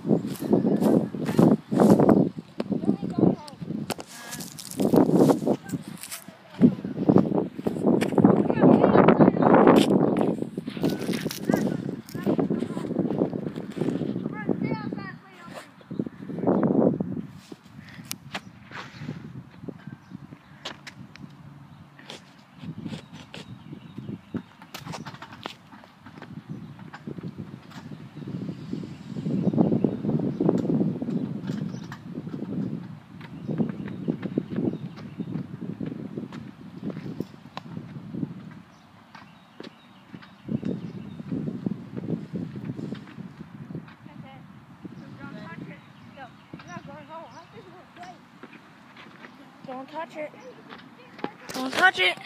Don't touch it. Don't touch it.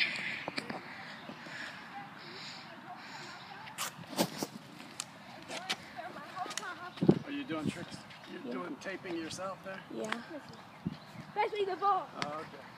Are you doing tricks? You're doing taping yourself there? Yeah. Especially the ball. Oh, okay.